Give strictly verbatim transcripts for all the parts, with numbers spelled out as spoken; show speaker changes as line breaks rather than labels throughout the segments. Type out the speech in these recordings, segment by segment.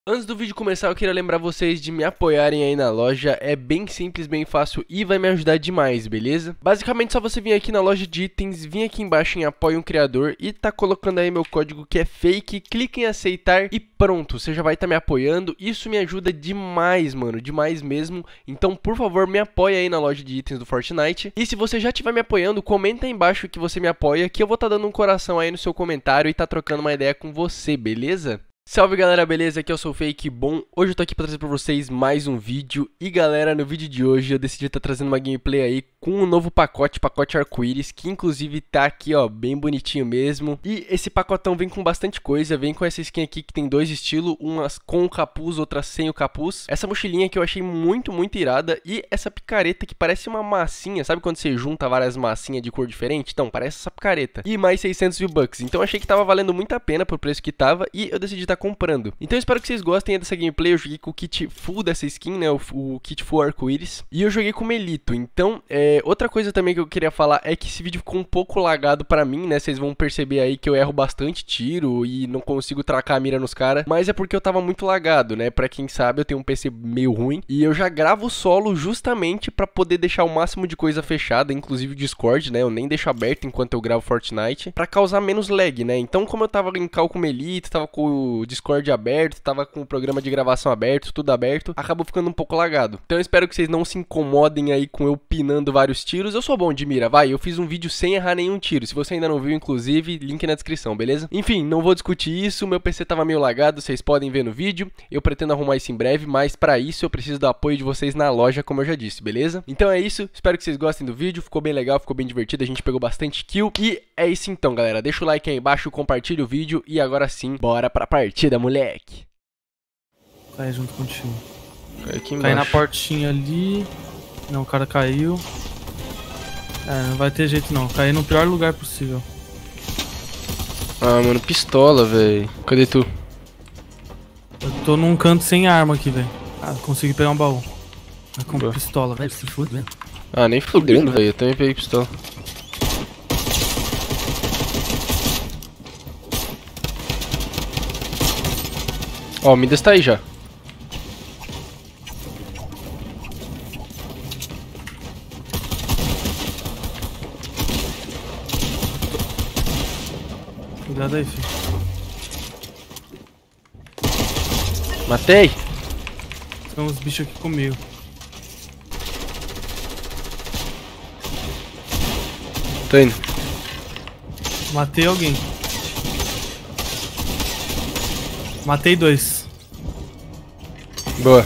Antes do vídeo começar, eu queria lembrar vocês de me apoiarem aí na loja. É bem simples, bem fácil e vai me ajudar demais, beleza? Basicamente, só você vir aqui na loja de itens, vir aqui embaixo em apoie um criador e tá colocando aí meu código que é fake, clique em aceitar e pronto, você já vai estar tá me apoiando. Isso me ajuda demais, mano, demais mesmo. Então, por favor, me apoie aí na loja de itens do Fortnite. E se você já estiver me apoiando, comenta aí embaixo que você me apoia, que eu vou estar tá dando um coração aí no seu comentário e tá trocando uma ideia com você, beleza? Salve galera, beleza? Aqui eu sou o Fake. Bom, hoje eu tô aqui pra trazer pra vocês mais um vídeo. E galera, no vídeo de hoje eu decidi estar tá trazendo uma gameplay aí com um novo pacote, pacote arco-íris, que inclusive tá aqui ó, bem bonitinho mesmo. E esse pacotão vem com bastante coisa, vem com essa skin aqui que tem dois estilos, umas com o capuz, outras sem o capuz. Essa mochilinha que eu achei muito, muito irada. E essa picareta que parece uma massinha, sabe quando você junta várias massinhas de cor diferente? Então, parece essa picareta. E mais seiscentos V-Bucks, então eu achei que tava valendo muito a pena pro preço que tava e eu decidi estar comprando. Então eu espero que vocês gostem dessa gameplay. Eu joguei com o kit full dessa skin, né, o, o kit full arco-íris, e eu joguei com o Melito. Então, é, outra coisa também que eu queria falar é que esse vídeo ficou um pouco lagado pra mim, né, vocês vão perceber aí que eu erro bastante tiro e não consigo tracar a mira nos caras, mas é porque eu tava muito lagado, né, pra quem sabe eu tenho um P C meio ruim, e eu já gravo solo justamente pra poder deixar o máximo de coisa fechada, inclusive o Discord, né, eu nem deixo aberto enquanto eu gravo Fortnite, pra causar menos lag, né. Então, como eu tava em call com o Melito, tava com o Discord aberto, tava com o programa de gravação aberto, tudo aberto, acabou ficando um pouco lagado. Então eu espero que vocês não se incomodem aí com eu pinando vários tiros. Eu sou bom de mira, vai, eu fiz um vídeo sem errar nenhum tiro. Se você ainda não viu, inclusive, link na descrição, beleza? Enfim, não vou discutir isso, meu P C tava meio lagado, vocês podem ver no vídeo. Eu pretendo arrumar isso em breve, mas pra isso eu preciso do apoio de vocês na loja, como eu já disse, beleza? Então é isso, espero que vocês gostem do vídeo, ficou bem legal, ficou bem divertido, a gente pegou bastante kill. E é isso então, galera, deixa o like aí embaixo, compartilha o vídeo e agora sim, bora pra partida, moleque!
Cai junto contigo.
Cai aqui embaixo.
Cai na portinha ali. Não, o cara caiu. É, não vai ter jeito não. Cair no pior lugar possível.
Ah, mano, pistola, velho. Cadê tu?
Eu tô num canto sem arma aqui, velho. Ah, consegui pegar um baú. Mas com
Boa.
pistola,
Vai
velho.
se fuder.
Ah, nem fudendo, velho. Eu também peguei pistola. Ó, o Midas tá aí já.
Cuidado aí, filho.
Matei?
Tem uns bichos aqui comigo.
Tô indo.
Matei alguém. Matei dois.
Boa.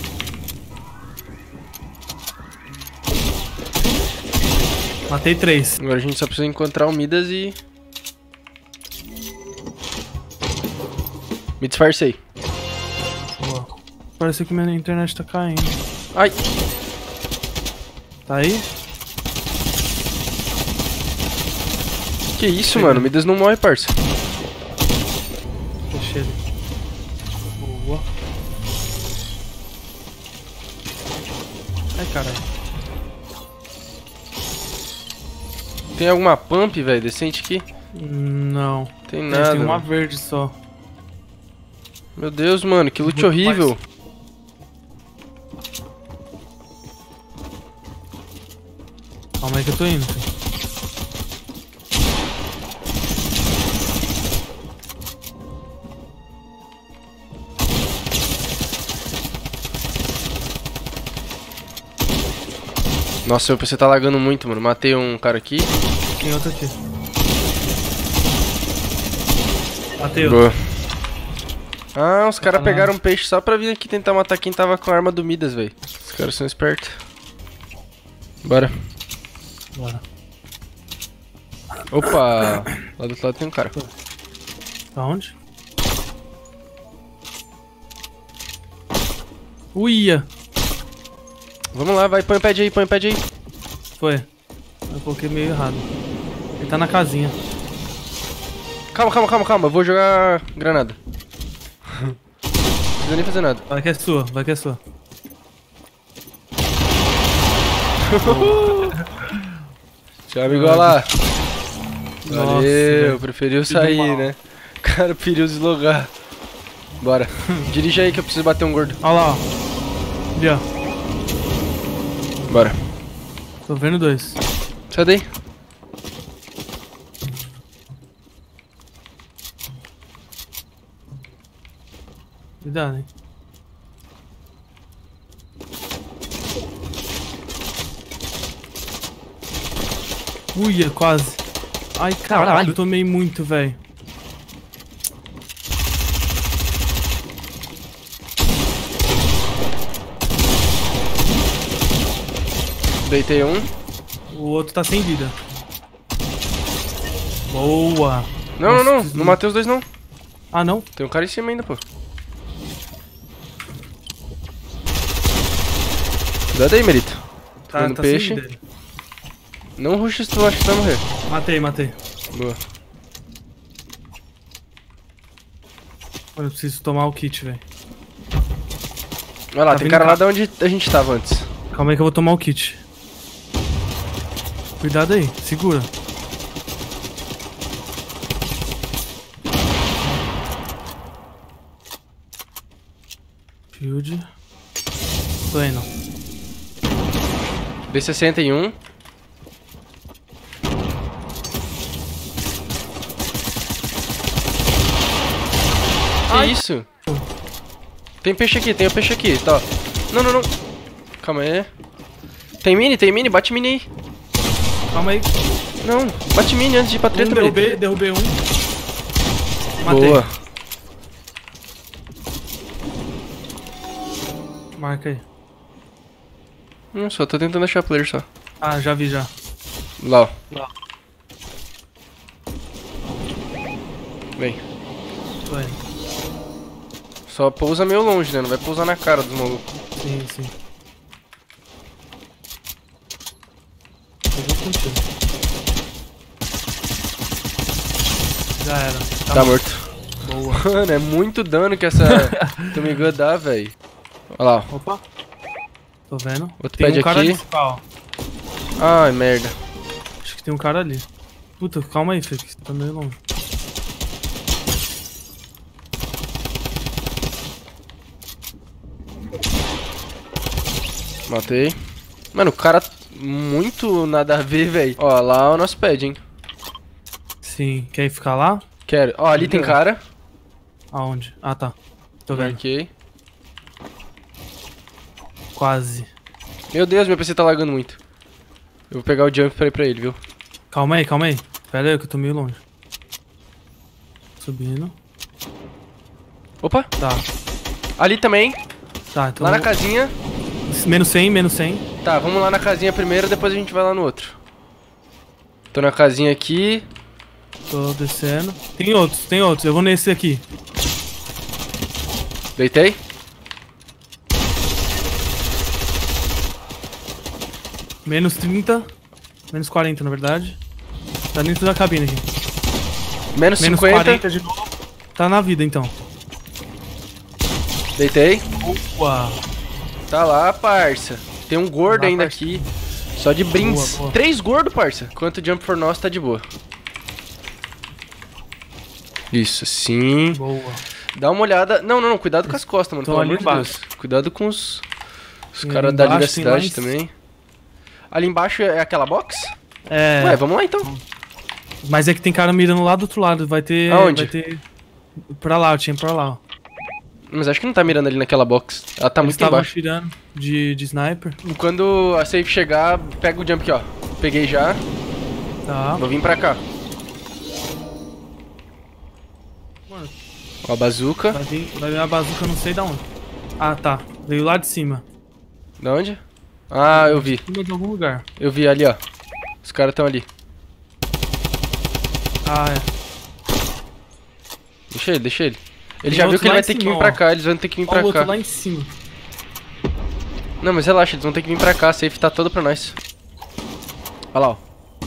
Matei três.
Agora a gente só precisa encontrar o Midas e... Me disfarcei.
Boa. Parece que minha internet tá caindo.
Ai.
Tá aí?
Que isso, mano? O Midas não morre, parça.
Fechei ele. Boa. Ai, caralho.
Tem alguma pump, velho, decente aqui?
Não.
Tem
Tem,
nada.
tem uma
mano.
verde só.
Meu Deus, mano, que loot
Muito
horrível.
Calma aí que eu tô indo, filho.
Nossa, meu P C tá lagando muito, mano. Matei um cara aqui.
Tem outro aqui. Matei outro.
Boa. Ah, os caras
Tá
pegaram um peixe só pra vir aqui tentar matar quem tava com a arma do Midas, velho. Os caras são espertos. Bora.
Bora.
Opa! Lá do outro lado tem um cara.
Pra onde? Uia!
Vamos lá, vai, põe o pad aí, põe o pad aí.
Foi. Eu coloquei meio errado. Ele tá na casinha.
Calma, calma, calma, calma. Eu vou jogar granada. Não precisa nem fazer nada.
Vai que é sua, vai que é sua.
Tchau, amigo, olha lá.
Nossa,
Valeu,
velho.
preferiu
Tudo
sair,
mal.
né? O cara preferiu deslogar. Bora. Dirige aí que eu preciso bater um gordo.
Olha lá, ó. Ali, ó.
Bora.
Tô vendo dois.
Sai daí.
Cuidado, hein. Uia, quase. Ai, caralho, eu tomei muito, velho.
Deitei um.
O outro tá sem vida. Boa.
Não, não, não. Não matei os dois, não.
Ah, não?
Tem um cara em cima ainda, pô. Cuidado aí, Merito. Tô
Tá,
vendo
tá
peixe.
sem vida.
Não ruxa se tu acha que vai morrer.
Matei, matei.
Boa.
Mano, eu preciso tomar o kit, velho.
Olha lá,
Tá
tem
vindo
cara
cá.
lá de onde a gente tava antes.
Calma aí que eu vou tomar o kit. Cuidado aí, segura. Shield. Tô indo.
B sessenta e um. Que
Ai.
isso? Tem peixe aqui, tem o peixe aqui, tá. Não, não, não. Calma aí. Tem mini, tem mini, bate mini aí.
Calma aí.
Não, bate mini antes de ir pra
Um,
treta,
derrubei,
Merito.
derrubei um. Matei.
Boa.
Marca aí.
Não, só tô tentando achar player só.
Ah, já vi já.
Lá, ó.
Lá.
Vem.
Tô indo.
Só pousa meio longe, né? Não vai pousar na cara dos malucos.
Sim, sim. Eu vou contigo. Já era.
Tá,
Tá
morto.
boa.
Mano, é muito dano que essa Tommy Gun dá, velho. Olha lá, ó.
Opa. Tô vendo.
Outro
Tem
pad
um cara
aqui.
ali, ó.
Ai, merda.
Acho que tem um cara ali. Puta, calma aí, Felipe. Tá meio longe.
Matei. Mano, o cara muito nada a ver, velho. Ó, lá é o nosso pad, hein.
Sim. Quer ir ficar lá?
Quero. Ó, ali tem cara.
Aonde? Ah, tá. Tô vendo.
Marquei.
Quase.
Meu Deus, meu P C tá lagando muito. Eu vou pegar o jump pra ir pra ele, viu?
Calma aí, calma aí. Pera aí que eu tô meio longe. Subindo.
Opa,
Tá.
ali também.
Tá, então...
Lá na
vou-
casinha.
Menos cem, menos cem.
Tá, vamos lá na casinha primeiro, depois a gente vai lá no outro. Tô na casinha aqui.
Tô descendo. Tem outros, tem outros. Eu vou nesse aqui.
Deitei.
Menos trinta. Menos quarenta, na verdade. Tá dentro da cabine aqui.
Menos,
Menos
cinquenta.
quarenta de novo. Tá na vida, então.
Deitei.
Uau.
Tá lá, parça. Tem um gordo
Lá,
ainda
parça.
aqui. Só de brindes.
Boa, boa.
Três gordos, parça. Enquanto jump for nós tá de boa. Isso, sim.
Boa.
Dá uma olhada. Não, não, não. Cuidado com as costas, mano.
Tô
Pelo
ali
amor de
embaixo.
Deus. Cuidado com os. Os
Tem
caras
ali
dali da
embaixo, tem lá
cidade
em
também. Ali embaixo é aquela box?
É.
Ué, vamos lá então.
Mas é que tem cara mirando lá do outro lado. Vai ter.
Aonde?
Vai ter. Pra lá, eu tinha pra lá, ó.
Mas acho que não tá mirando ali naquela box. Ela tá
Eles
muito
estavam
embaixo.
tirando de, de sniper.
Quando a safe chegar, pega o jump aqui, ó. Peguei já.
Tá.
Vou vir pra cá.
Mano,
Ó, a bazuca.
vai vir, vai vir a bazuca, eu não sei da onde. Ah, tá. Veio lá de cima.
Da onde? Ah, eu vi.
De algum lugar.
Eu vi ali, ó. Os caras estão ali.
Ah, é.
Deixa ele, deixa ele. Ele
Tem
já viu
outro
que ele
lá
vai
em
ter que
cima,
vir pra
ó.
cá, eles vão ter que vir
Olha
pra
o outro
cá.
lá em cima.
Não, mas relaxa, eles vão ter que vir pra cá, a safe tá toda pra nós. Olha lá, ó.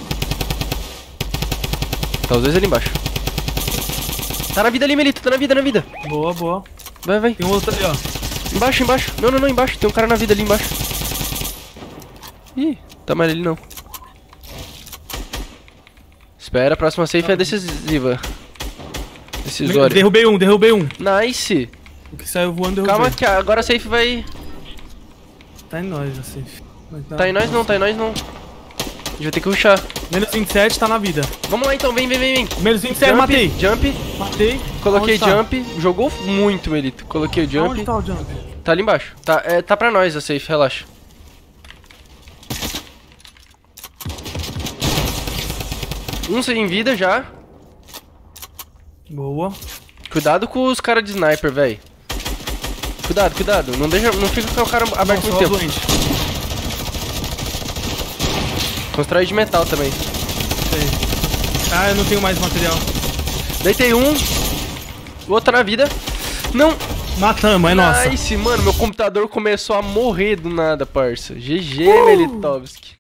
Tá os dois ali embaixo. Tá na vida ali, Melito, tá na vida, na vida.
Boa, boa.
Vai, vai.
Tem um outro ali, ó.
Embaixo, embaixo. Não, não, não, embaixo. Tem um cara na vida ali embaixo. Ih, tá mais ali não. Espera, a próxima safe é decisiva. Decisória.
Derrubei um, derrubei um.
Nice.
O que saiu voando eu
Calma
vi.
que agora a safe vai...
Tá em nós, assim.
Tá em nós não, tá em nós não. A gente vai ter que rushar.
Menos vinte e sete, tá na vida.
Vamos lá então, vem, vem, vem, vem.
Menos vinte e sete,
Jump,
matei.
Jump,
Matei.
coloquei
Aonde tá?
jump. Jogou muito, Melito. Coloquei o jump.
Onde tá o jump?
Tá ali embaixo. Tá, é, tá pra nós a safe, relaxa. Um sem vida já.
Boa.
Cuidado com os caras de sniper, velho. Cuidado, cuidado. Não, deixa, não fica com o cara aberto
Nossa,
muito tempo.
doente.
Constrói de metal também.
Sei. Ah, eu não tenho mais material.
Deitei um. O outro na vida. Não.
Matamos, é nossa.
Nice, mano. Meu computador começou a morrer do nada, parça. G G,
Uh!
Melitovski.